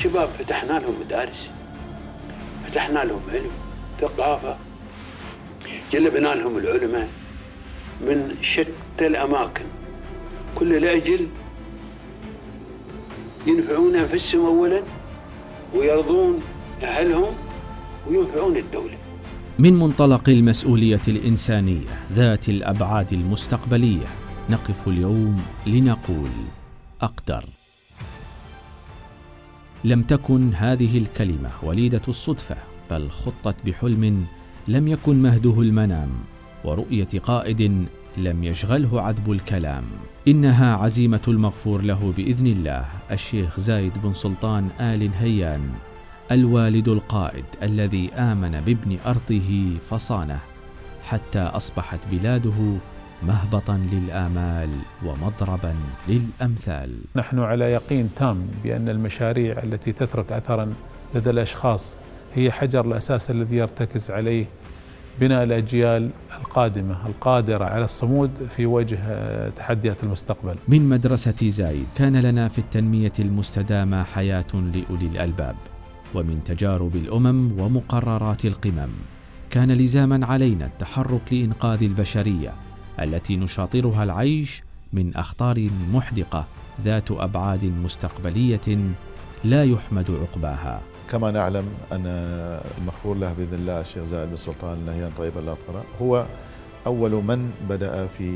شباب فتحنا لهم مدارس، فتحنا لهم علم ثقافة، جلبنا لهم العلماء من شتى الأماكن، كل لأجل ينفعون أنفسهم أولا ويرضون أهلهم وينفعون الدولة. من منطلق المسؤولية الإنسانية ذات الأبعاد المستقبلية نقف اليوم لنقول أقدر. لم تكن هذه الكلمة وليدة الصدفة، بل خطت بحلم لم يكن مهده المنام، ورؤية قائد لم يشغله عذب الكلام. إنها عزيمة المغفور له بإذن الله الشيخ زايد بن سلطان آل نهيان، الوالد القائد الذي آمن بابن أرضه فصانه حتى أصبحت بلاده مهبطا للآمال ومضربا للأمثال. نحن على يقين تام بأن المشاريع التي تترك أثرا لدى الأشخاص هي حجر الأساس الذي يرتكز عليه بناء الأجيال القادمة القادرة على الصمود في وجه تحديات المستقبل. من مدرسة زايد كان لنا في التنمية المستدامة حياة لأولي الألباب، ومن تجارب الأمم ومقررات القمم كان لزاما علينا التحرك لإنقاذ البشرية التي نشاطرها العيش من أخطار محدقة ذات أبعاد مستقبلية لا يحمد عقباها. كما نعلم أن المغفور له بإذن الله الشيخ زايد بن سلطان نهيان طيب الله ثراه هو أول من بدأ في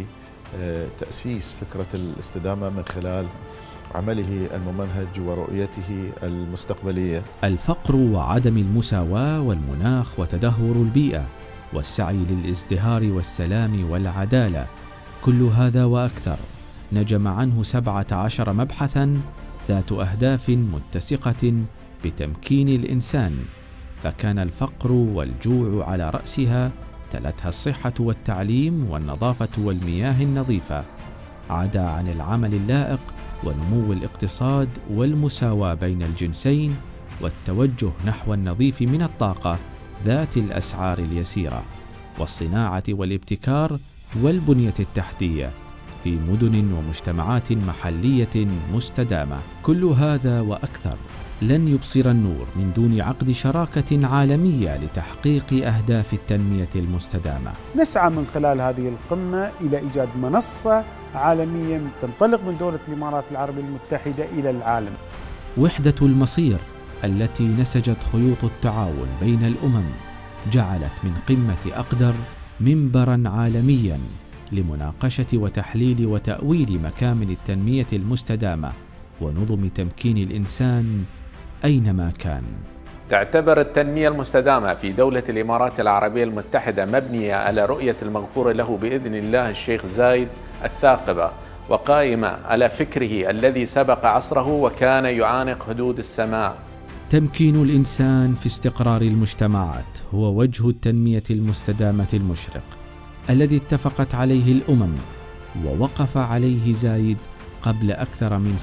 تأسيس فكرة الاستدامة من خلال عمله الممنهج ورؤيته المستقبلية. الفقر وعدم المساواة والمناخ وتدهور البيئة والسعي للازدهار والسلام والعدالة، كل هذا وأكثر نجم عنه 17 مبحثاً ذات أهداف متسقة بتمكين الإنسان، فكان الفقر والجوع على رأسها، تلتها الصحة والتعليم والنظافة والمياه النظيفة، عدا عن العمل اللائق ونمو الاقتصاد والمساواة بين الجنسين والتوجه نحو النظيف من الطاقة ذات الأسعار اليسيرة والصناعة والابتكار والبنية التحتية في مدن ومجتمعات محلية مستدامة. كل هذا وأكثر لن يبصر النور من دون عقد شراكة عالمية لتحقيق أهداف التنمية المستدامة. نسعى من خلال هذه القمة إلى إيجاد منصة عالمية تنطلق من دولة الإمارات العربية المتحدة إلى العالم. وحدة المصير التي نسجت خيوط التعاون بين الأمم جعلت من قمة أقدر منبراً عالمياً لمناقشة وتحليل وتأويل مكامن التنمية المستدامة ونظم تمكين الإنسان أينما كان. تعتبر التنمية المستدامة في دولة الإمارات العربية المتحدة مبنية على رؤية المغفور له بإذن الله الشيخ زايد الثاقبة، وقائمة على فكره الذي سبق عصره وكان يعانق حدود السماء. تمكين الإنسان في استقرار المجتمعات هو وجه التنمية المستدامة المشرق الذي اتفقت عليه الأمم ووقف عليه زايد قبل أكثر من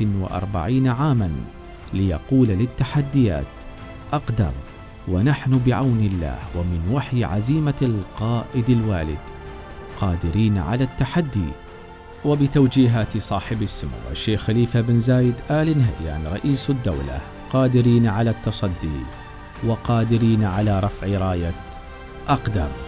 47 عاماً ليقول للتحديات أقدر، ونحن بعون الله ومن وحي عزيمة القائد الوالد قادرين على التحدي. وبتوجيهات صاحب السمو الشيخ خليفة بن زايد آل نهيان رئيس الدولة قادرين على التصدي وقادرين على رفع راية أقدر.